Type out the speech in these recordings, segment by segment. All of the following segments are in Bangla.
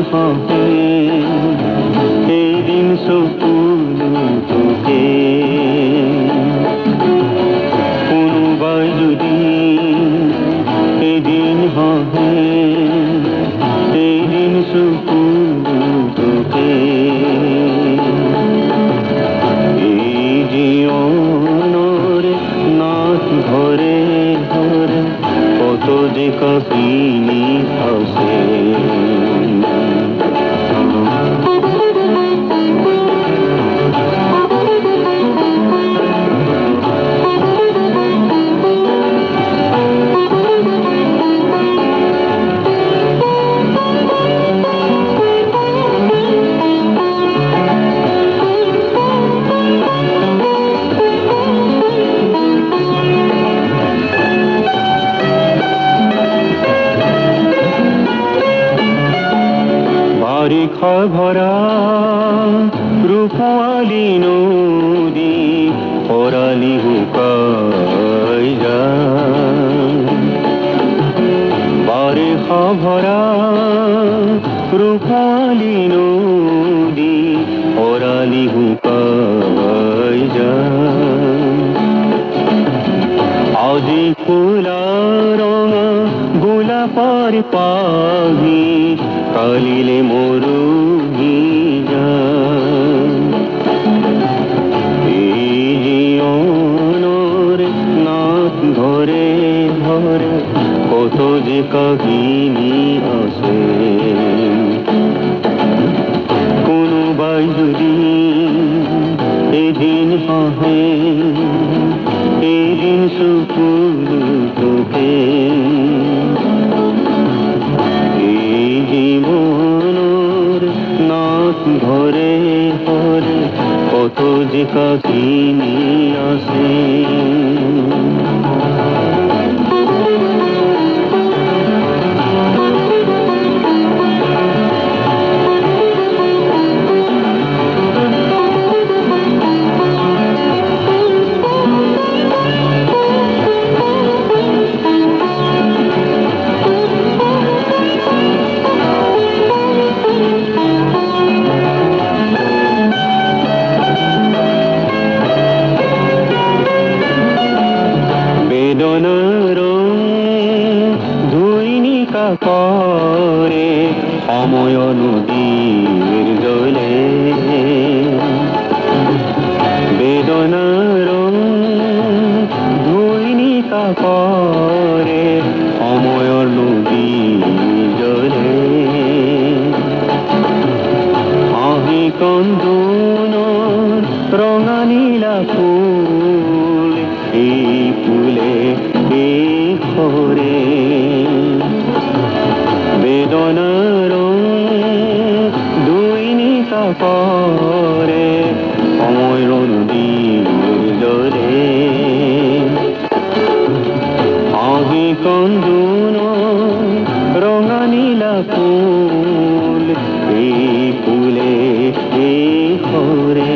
হবে এই দিন চকুলো তোকে কোনোবাই যদি এদিন হবে এই দিন চকুলো তোকে এই জীবনের নাচ ধরে ধরে কত যে কাহিনী আছে বারিখা ভরা রূপালী নদী পরালি হুকাই যায় বারিখা ভরা রূপালী নদী পরালি হুকাই যায় আজি ফুলা রঙা গোলাপার পাহি কালিলে মরুহি এই জীবনের নাচ ধরে ধরে কত যে কাহিনী আছে কোনোবাই যদি এদিন হবে এই দিন চকুলো তোকে ধরে ধরে কত যে কাহিনী আছে করে সময় নদীর জলে বেদনার ধৈনিকা করে সময় নদীর জলে আহি কন্দন রঙা নীলা ফুল এই ফুলে এই ঘরে বেদনার দৈনিকা করে সময় নদীর জলে আহি কন্দন রঙা নীলা ফুল এই ফুলে এই ঘরে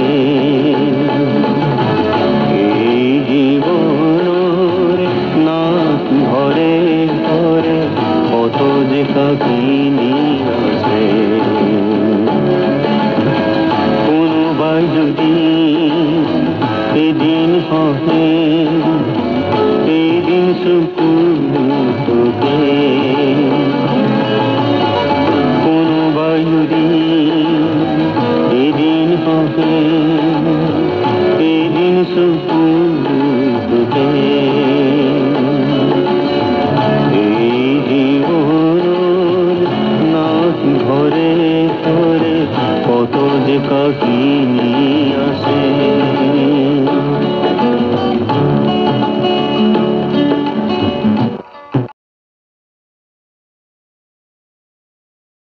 এই জীবনের নাচ ধরে ধরে কত যে কাহিনী আছে কোনোবাই যদি এদিন হবে